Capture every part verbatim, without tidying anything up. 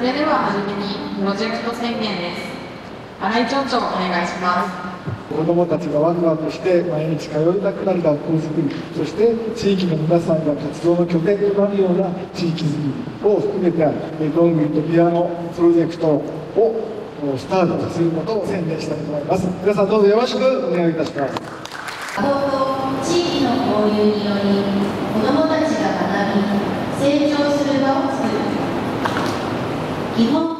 れでは初めにプロジェクト宣言です。新井町長お願いします。 子どもたちがワクワクして毎日通いたくなる学校づくり、そして地域の皆さんが活動の拠点となるような地域づくりを含めてどんぐりとピアノプロジェクトをスタートすることを宣言したいと思います。皆さんどうぞよろしくお願いいたします。 学校と地域の交流により子どもたちが学び成長する場を作る。基本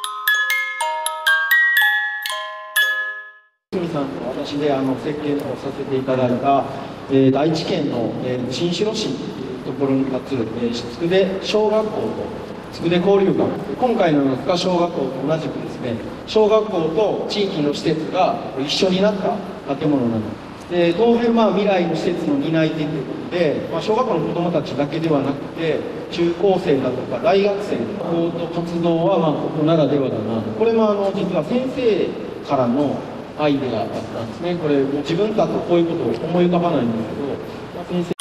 さんと私であの設計をさせていただいた、えー、愛知県の、えー、新城市というところに立つ、えー、つくで小学校とつくで交流館、今回の深小学校と同じくですね、小学校と地域の施設が一緒になった建物なので、当然まあ未来の施設の担い手ということで、まあ、小学校の子どもたちだけではなくて中高生だとか大学生の活動はまあここならではだな。これもあの実は先生からのアイデアだったんですね。これもう自分たちはこういうことを思い浮かばないんですけど、まあ、先生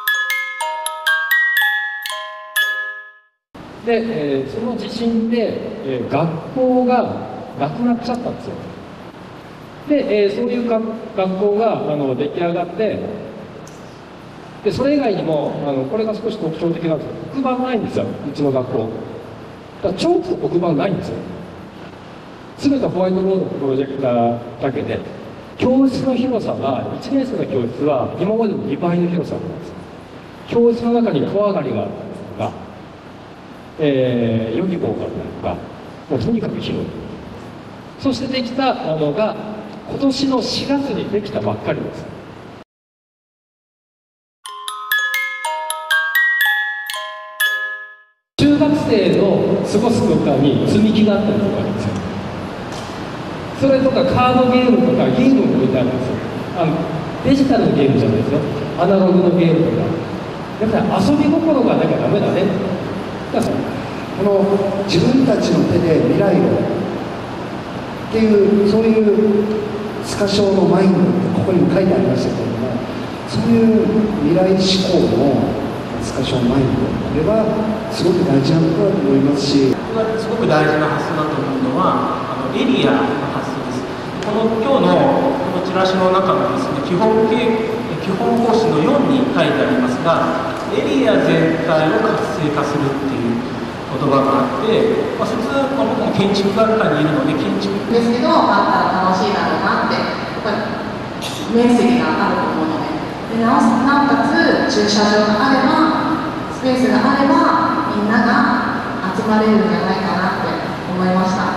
で、えー、その地震で、えー、学校がなくなっちゃったんですよ。で、えー、そういう学校があの出来上がって、でそれ以外にもあのこれが少し特徴的なんですけど、黒板ないんですよ、うちの学校。だからチョークと黒板ないんですよ。全てホワイトボードのプロジェクターだけで、教室の広さがいちねん生の教室は今までのにばいの広さなんです。教室の中に小上がりがあるんですが、えー、ヨギボーがあったりとか、もうとにかく広い。そしてできたのが今年のしがつにできたばっかりです。中学生の過ごす空間に積み木があったりとかあるんですよ。それとかカードゲームとかゲームも置いてあるんですよ。あのデジタルのゲームじゃないですよ、アナログのゲームとか。だから遊び心がなきゃダメだね。だからこの自分たちの手で未来をっていう、そういうスカショーのマインドってここにも書いてありましたけれども、そういう未来志向のスカショーマインド、これはすごく大事なことだと思いますし、 これがすごく大事な発想だと思うのはあのエリアの発想です。この今日のこのチラシの中のですね、基本基本方針のよんに書いてありますが、エリア全体を活性化するっていう言葉があって、まあ、普通、まあ、僕も建築学科にいるので建築ですけど、あったら楽しいだろうなって、やっぱり面積があると思うので、でなおなおかつ駐車場があれば、スペースがあれば、みんなが集まれるんじゃないかなって思いました。